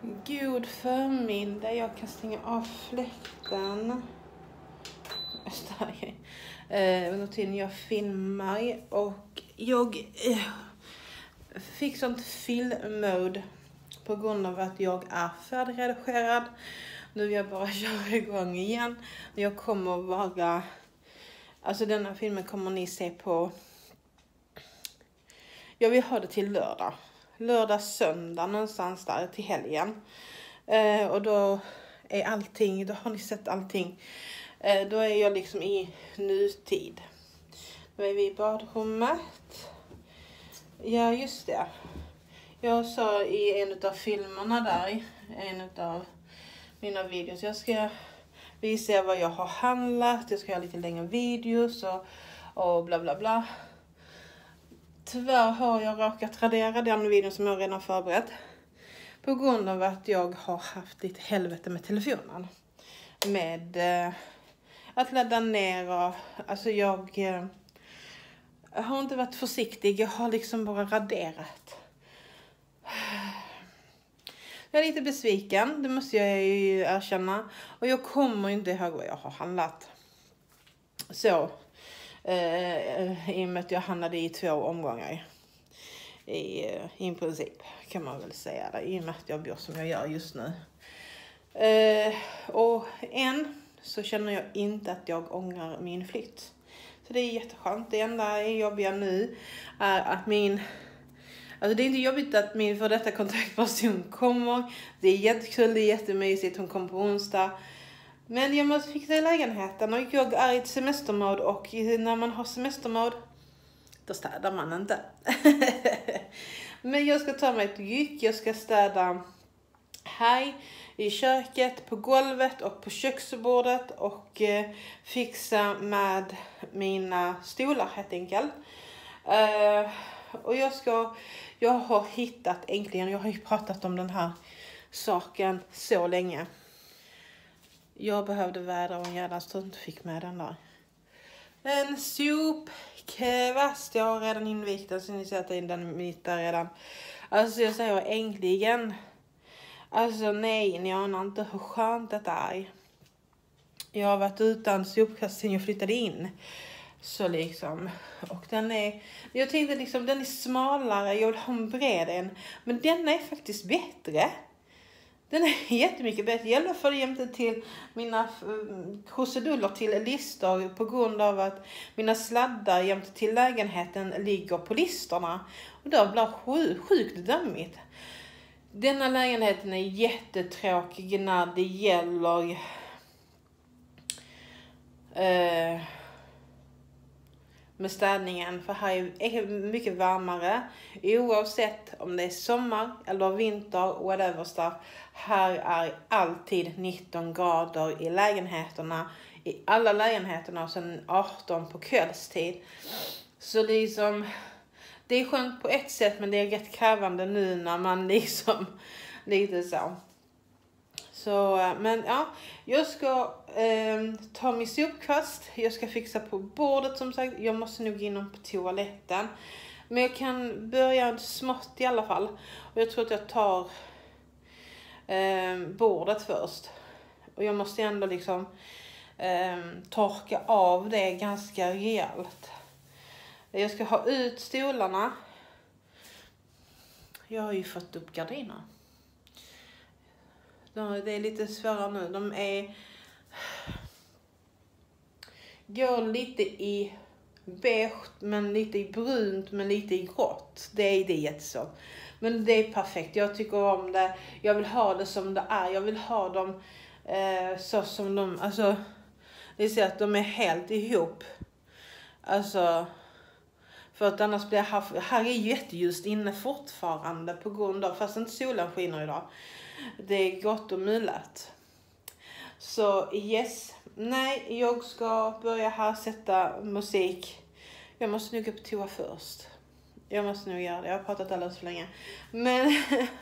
God förmiddag. Jag kan stänga av fläkten. Under tiden jag filmar. Och jag fick sånt film-mode på grund av att jag är färdigredigerad. Nu vill jag bara köra igång igen. Jag kommer vara... Alltså denna filmen kommer ni se på... Jag vill ha det till lördag. Lördag, söndag någonstans där till helgen. Och då är allting, då har ni sett allting. Då är jag liksom i nutid. Då är vi i badrummet. Ja, just det. Jag sa i en av filmerna där, en av mina videos, jag ska visa vad jag har handlat. Jag ska göra lite längre videos och bla bla bla. Tyvärr har jag råkat radera den videon som jag redan förberett. På grund av att jag har haft lite helvete med telefonen. Med att ladda ner och... Alltså jag har inte varit försiktig. Jag har liksom bara raderat. Jag är lite besviken. Det måste jag ju erkänna. Och jag kommer inte ihåg vad jag har handlat. Så... I och med att jag handlade i 2 omgångar. I princip kan man väl säga det. I och med att jag bor som jag gör just nu. Och än så känner jag inte att jag ångrar min flytt. Så det är jätteskönt. Det enda jobbiga nu är att min... Alltså det är inte jobbigt att min för detta kontaktperson kommer. Det är jättekul, det är jättemysigt. Hon kommer på onsdag. Men jag måste fixa lägenheten och jag är i ett semestermode och när man har semestermode då städar man inte. Men jag ska ta mig ett gick, jag ska städa här i köket, på golvet och på köksbordet och fixa med mina stolar helt enkelt. Och jag har hittat äntligen, jag har ju pratat om den här saken så länge. Jag behövde vädra och en jävla stund fick med den där. En sopkvast. Jag har redan invigt den så ni ser att den mitt där redan. Alltså jag säger äntligen. Alltså nej, ni anar inte hur skönt det är. Jag har varit utan sopkvast sen jag flyttade in. Så liksom. Och den är... Jag tänkte liksom den är smalare. Jag vill ha en bred en. Men den är faktiskt bättre. Den är jättemycket bättre. I alla fall jämte till mina krusiduller till listor. På grund av att mina sladdar jämte till lägenheten ligger på listorna. Och då blir sjukt dömigt. Denna lägenheten är jättetråkig när det gäller... med städningen, för här är mycket varmare oavsett om det är sommar eller vinter, whatever stuff. Här är alltid 19 grader i lägenheterna, i alla lägenheterna och sen 18 på kvällstid. Så liksom, det är skönt på ett sätt men det är rätt krävande nu när man liksom lite så. Så, men ja, jag ska ta min sopkvast. Jag ska fixa på bordet som sagt. Jag måste nog in på toaletten. Men jag kan börja smått i alla fall. Och jag tror att jag tar bordet först. Och jag måste ändå liksom torka av det ganska rejält. Jag ska ha ut stolarna. Jag har ju fått upp gardiner. Det är lite svårare nu. De går lite i beige, men lite i brunt, men lite i grått. Det är jättesvårt. Men det är perfekt. Jag tycker om det. Jag vill ha det som det är. Jag vill ha dem så som de... Alltså, det ser att de är helt ihop. Alltså... För att annars blir här är jätteljust inne fortfarande på grund av... Fast inte solen skiner idag. Det är gott och mulat. Så yes. Nej, jag ska börja här sätta musik. Jag måste nog gå på toa först. Jag måste nog göra det. Jag har pratat alldeles för länge. Men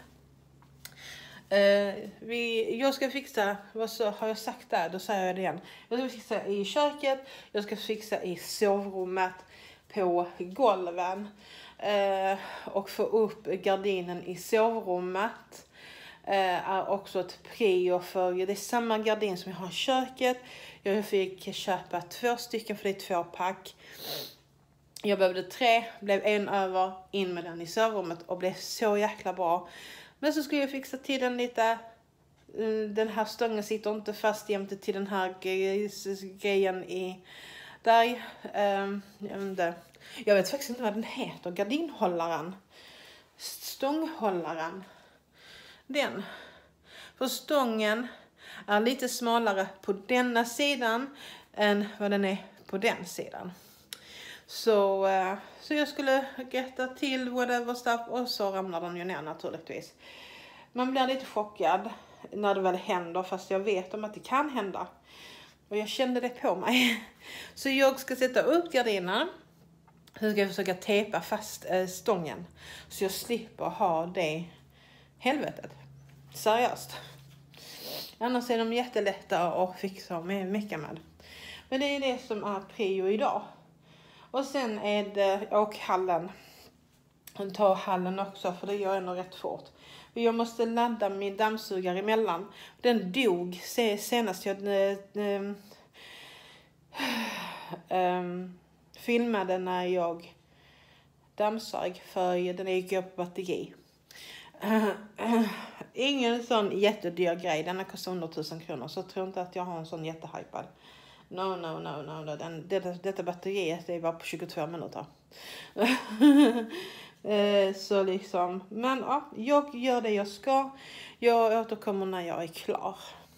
jag ska fixa, vad så har jag sagt där? Då säger jag det igen. Jag ska fixa i köket. Jag ska fixa i sovrummet på golven. Och få upp gardinen i sovrummet. är också ett prio för det är samma gardin som jag har i köket. Jag fick köpa 2 stycken för det är 2 pack. Jag behövde 3, blev en över, in med den i sovrummet och blev så jäkla bra. Men så skulle jag fixa till den lite. Den här stången sitter inte fast jämte till den här grejen i där. Jag vet faktiskt inte vad den heter. Gardinhållaren. Stånghållaren. Den. För stången är lite smalare på denna sidan än vad den är på den sidan. Så jag skulle rätta till whatever stuff och så ramlar den ju ner naturligtvis. Man blir lite chockad när det väl händer fast jag vet om att det kan hända. Och jag kände det på mig. Så jag ska sätta upp gardinen. Så ska jag försöka tejpa fast stången. Så jag slipper ha det helvetet. Seriöst. Annars är de jättelätta att fixa och mecka med. Men det är det som är prio idag. Och sen är det åkhallen. Jag tar hallen också för det gör jag nog rätt fort. Jag måste ladda min dammsugare emellan. Den dog senast jag filmade när jag dammsög för den gick upp på batteri. Ingen sån jättedyr grej. Den kostar under 1000 kronor. Så jag tror inte att jag har en sån jättehypad. No. Detta batteriet är bara på 22 minuter. Så liksom. Men ja, jag gör det jag ska. Jag återkommer när jag är klar.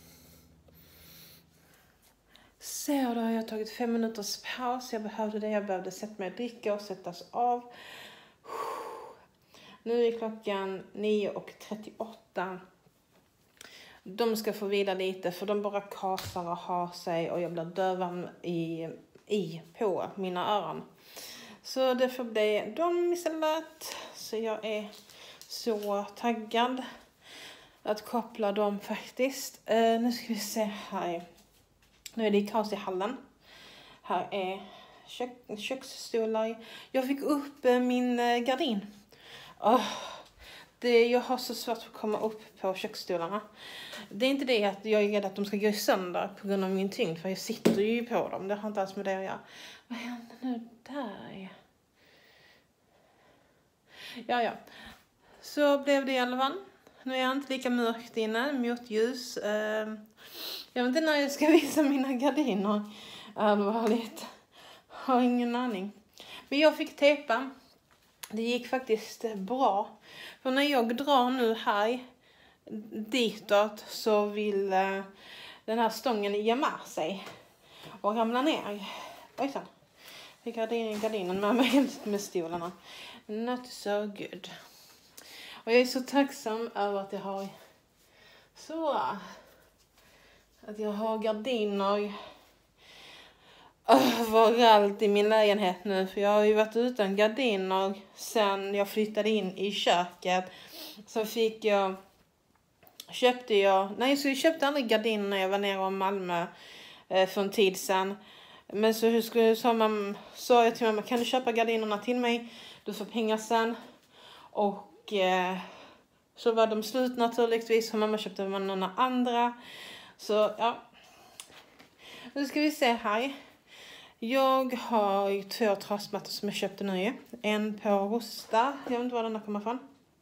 Så då har jag tagit 5 minuters paus. Jag behövde det. Jag behövde sätta mig och dricka och sättas av. Nu är klockan 9:38. De ska få vila lite för de bara kasar och har sig och jag blir dövad på mina öron. Så det får bli dem istället. Så jag är så taggad att koppla dem faktiskt. Nu ska vi se här. Nu är det kaos i hallen. Här är köksstolar. Jag fick upp min gardin. Jag har så svårt att komma upp på köksstolarna. Det är inte det att jag är rädd att de ska gå sönder på grund av min tyngd. För jag sitter ju på dem. Det har inte alls med det att göra. Vad händer nu där? Ja. Så blev det i alla fall. Nu är jag inte lika mörkt inne. Motljus. Jag vet inte när jag ska visa mina gardiner. Allvarligt. Har ingen aning. Men jag fick tejpa. Det gick faktiskt bra. För när jag drar nu här ditåt så vill den här stången gömma sig och ramla ner. Ojsan. Fick gardinen med mig med stolarna. Not so good. Och jag är så tacksam över att jag har gardiner överallt i min lägenhet nu. För jag har ju varit utan gardiner sen jag flyttade in i köket. Så köpte jag köpte aldrig gardiner när jag var nere i Malmö för en tid sedan. Men så sa jag till mamma, kan du köpa gardinerna till mig? Du får pengar sen. Och så var de slut naturligtvis. Så mamma köpte några andra. Så ja. Nu ska vi se här. Jag har 2 trasmattor som jag köpte nu. En på Rusta. Jag vet inte var den kommer från.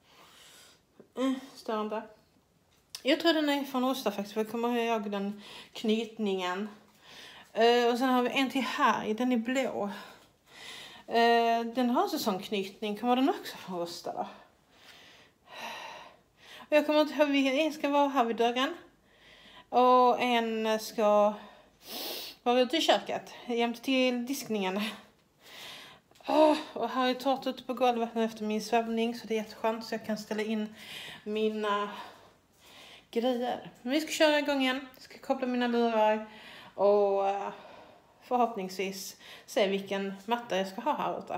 Stör inte. Jag tror den är från Rusta faktiskt. För jag kommer ihåg den knytningen. Och sen har vi en till här. Den är blå. Den har också sån knytning. Kommer den också från Rusta då? Och jag kommer inte ihåg. En ska vara här vid dörren. Och en ska vara ute i köket. Jämt till diskningen. Och här är torrt ute på golvet efter min svävning. Så det är jätteskönt. Så jag kan ställa in mina grejer. Men vi ska köra igång igen. Jag ska koppla mina lurar. Och förhoppningsvis se vilken matta jag ska ha här ute.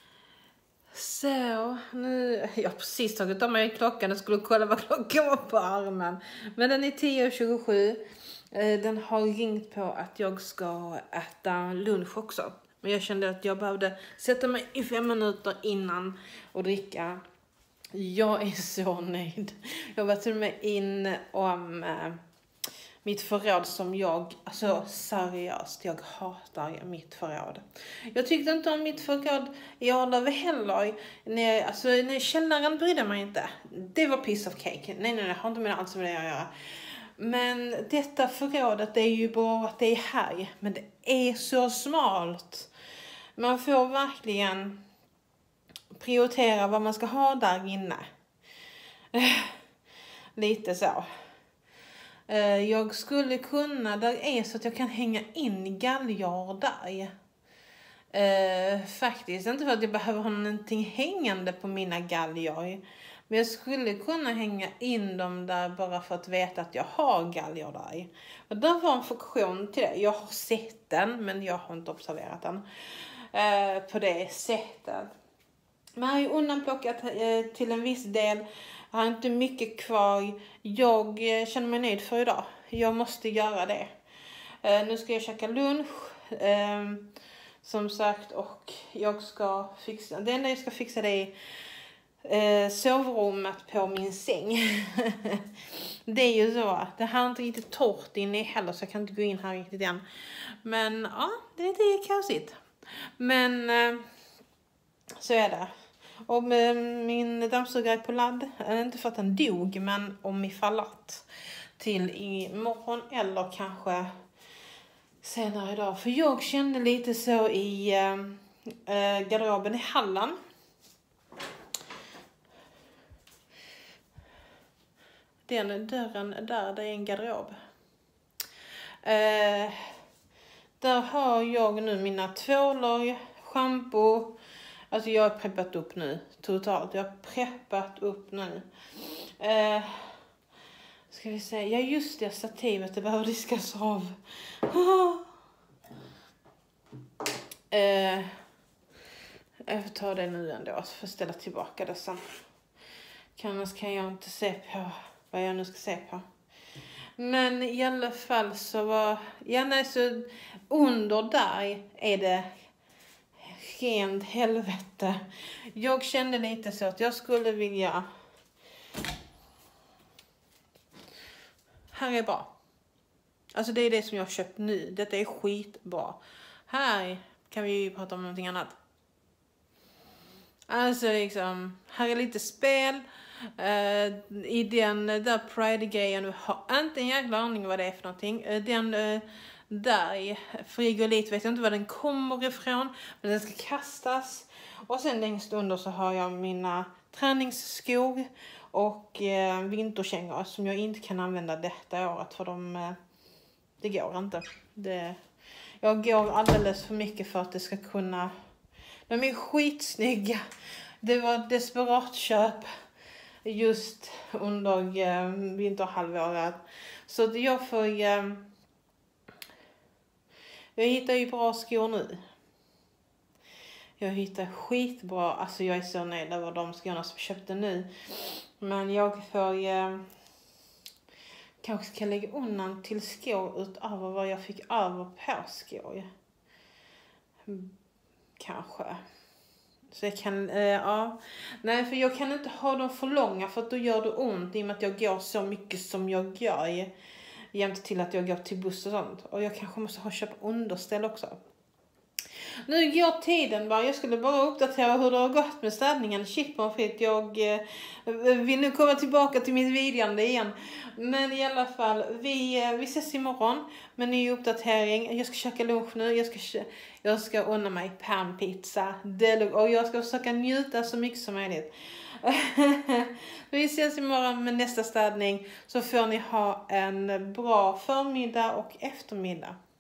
Så, nu... Jag har precis tagit av mig klockan. Jag skulle kolla vad klockan var på armen. Men den är 10:27. Den har ringt på att jag ska äta lunch också. Men jag kände att jag behövde sätta mig i 5 minuter innan och dricka Jag är så nöjd. Jag var till och med in om mitt förråd som alltså seriöst, jag hatar mitt förråd. Jag tyckte inte om mitt förråd i Arlöv heller. Nej, källaren brydde mig inte. Det var piece of cake. Nej, det har inte med allt med det att göra. Men detta förrådet, det är ju bara att det är här. Men det är så smalt. Man får verkligen prioritera vad man ska ha där inne. Lite så. Jag skulle kunna, där är så att jag kan hänga in galgar där. Faktiskt, inte för att jag behöver ha någonting hängande på mina galgar. Men jag skulle kunna hänga in dem där bara för att veta att jag har galgar där. Och där var en funktion till det. Jag har sett den, men jag har inte observerat den på det sättet. Men jag har ju undanplockat till en viss del. Jag har inte mycket kvar. Jag känner mig nöjd för idag. Jag måste göra det. Nu ska jag käka lunch. Som sagt. Och jag ska fixa. Det enda jag ska fixa det är sovrummet på min säng. Det är ju så. Det här är inte riktigt torrt inne heller. Så jag kan inte gå in här riktigt än. Men ja, det är kaosigt. Men så är det. Och min dammsugare är på ladd. Inte för att den dog, men om ifall att. Till imorgon eller kanske senare idag. För jag kände lite så i garderoben i hallen. Den dörren där, det är en garderob. Där har jag nu mina tvålar, shampoo. Alltså jag har preppat upp nu. Totalt. Jag har preppat upp nu. Ska vi se. Ja just det, stativet. Det behöver diskas av. Jag får ta det nu ändå. Så får ställa tillbaka det sen. Annars kan jag inte se på vad jag nu ska se på. Men i alla fall så var... Ja nej, så under där är det rent helvete. Jag kände lite så att jag skulle vilja... Här är bra. Alltså det är det som jag har köpt nu. Detta är skitbra. Här kan vi ju prata om någonting annat. Alltså liksom, här är lite spel. I den där Pride-grejen, du har inte en jäkla aning vad det är för någonting. Den där frigolit, vet jag inte var den kommer ifrån. Men den ska kastas. Och sen längst under så har jag mina träningsskor och vinterkängor som jag inte kan använda detta året. För det går inte. Jag går alldeles för mycket för att det ska kunna... De är skitsnygga. Det var ett desperat köp just under vinterhalvåret. Så jag får... Jag hittar ju bra skor nu. Jag hittar skitbra. Alltså jag är så nöjd över de skorna som jag köpte nu. Men jag får... kanske ska lägga undan till skor utöver vad jag fick över på skor. Kanske. Så jag kan, ja. Nej, för jag kan inte ha dem för långa för att då gör det ont i och med att jag går så mycket som jag gör. Jämt till att jag går till buss och sånt. Och jag kanske måste köpa underställ också. Nu går tiden bara. Jag skulle bara uppdatera hur det har gått med städningen. Shit på fritt. Jag vill nu komma tillbaka till mitt videande igen. Men i alla fall. Vi ses imorgon med ny uppdatering. Jag ska käka lunch nu. Jag ska unna mig panpizza. Och jag ska försöka njuta så mycket som möjligt. Vi ses imorgon med nästa städning. Så får ni ha en bra förmiddag och eftermiddag.